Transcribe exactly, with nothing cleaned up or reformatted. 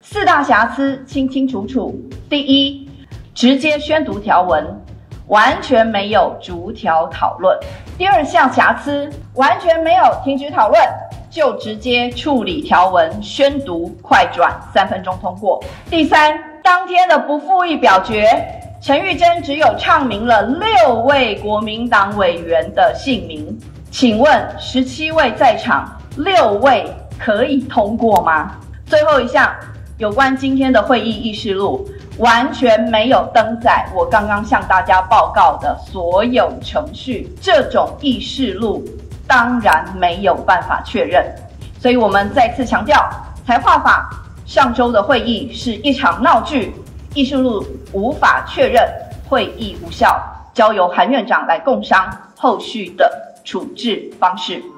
四大瑕疵清清楚楚。第一，直接宣读条文，完全没有逐条讨论。第二项瑕疵，完全没有停止讨论，就直接处理条文，宣读快转，三分钟通过。第三，当天的不复议表决，陈玉珍只有唱明了六位国民党委员的姓名，请问十七位在场，六位可以通过吗？最后一项，有关今天的会议议事录，完全没有登载我刚刚向大家报告的所有程序，这种议事录当然没有办法确认。所以我们再次强调，台化法上周的会议是一场闹剧，议事录无法确认，会议无效，交由韩院长来共商后续的处置方式。